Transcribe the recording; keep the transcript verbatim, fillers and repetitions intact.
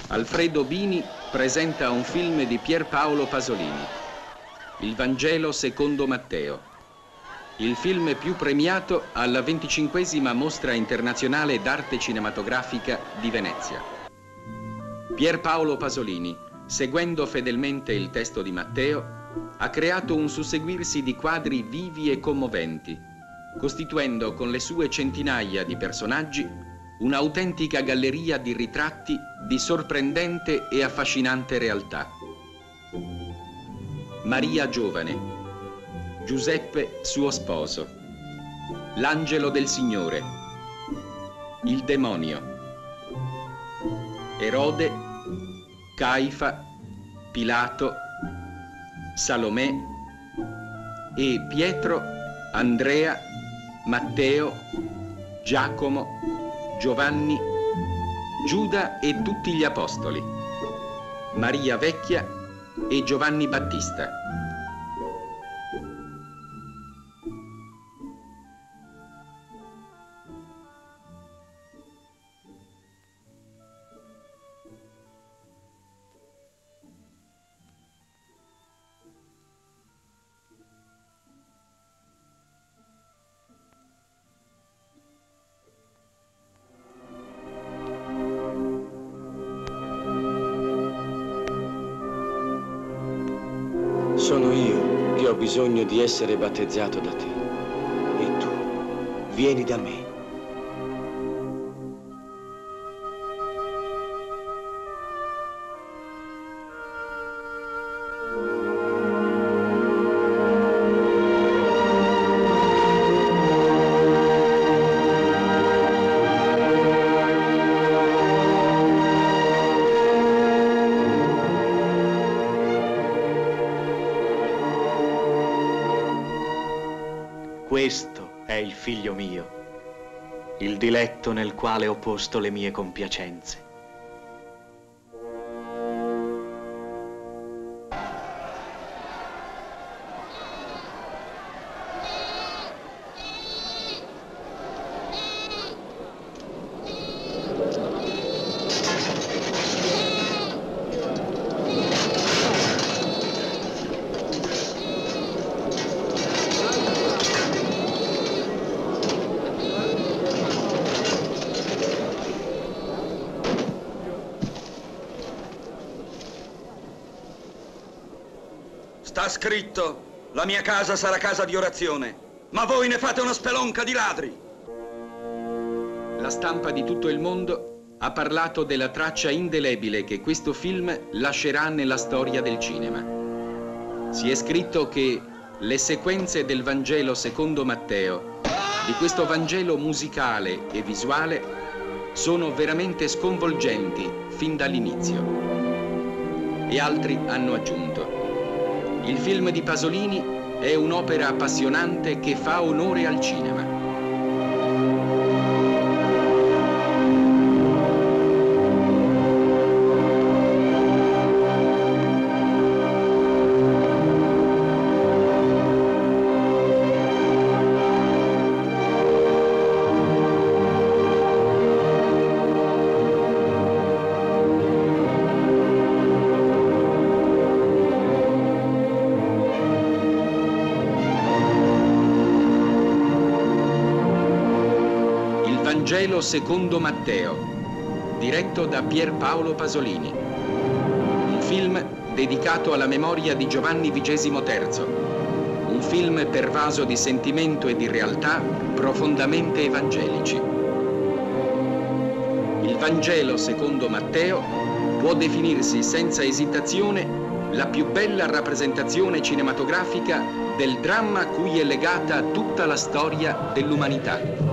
Alfredo Bini presenta un film di Pier Paolo Pasolini, Il Vangelo secondo Matteo, il film più premiato alla venticinquesima Mostra Internazionale d'Arte Cinematografica di Venezia. Pier Paolo Pasolini, seguendo fedelmente il testo di Matteo, ha creato un susseguirsi di quadri vivi e commoventi, costituendo con le sue centinaia di personaggi un'autentica galleria di ritratti di sorprendente e affascinante realtà. Maria giovane, Giuseppe suo sposo, l'angelo del Signore, il demonio, Erode, Caifa, Pilato, Salomè e Pietro, Andrea, Matteo, Giacomo, Giovanni, Giuda e tutti gli apostoli, Maria Vecchia e Giovanni Battista. Sono io che ho bisogno di essere battezzato da te. E tu, vieni da me. Questo è il figlio mio, il diletto nel quale ho posto le mie compiacenze. Sta scritto, la mia casa sarà casa di orazione, ma voi ne fate una spelonca di ladri. La stampa di tutto il mondo ha parlato della traccia indelebile che questo film lascerà nella storia del cinema. Si è scritto che le sequenze del Vangelo secondo Matteo, di questo Vangelo musicale e visuale, sono veramente sconvolgenti fin dall'inizio. E altri hanno aggiunto: il film di Pasolini è un'opera appassionante che fa onore al cinema. Vangelo secondo Matteo, diretto da Pier Paolo Pasolini. Un film dedicato alla memoria di Giovanni vigesimo terzo. Un film pervaso di sentimento e di realtà profondamente evangelici. Il Vangelo secondo Matteo può definirsi senza esitazione la più bella rappresentazione cinematografica del dramma a cui è legata tutta la storia dell'umanità.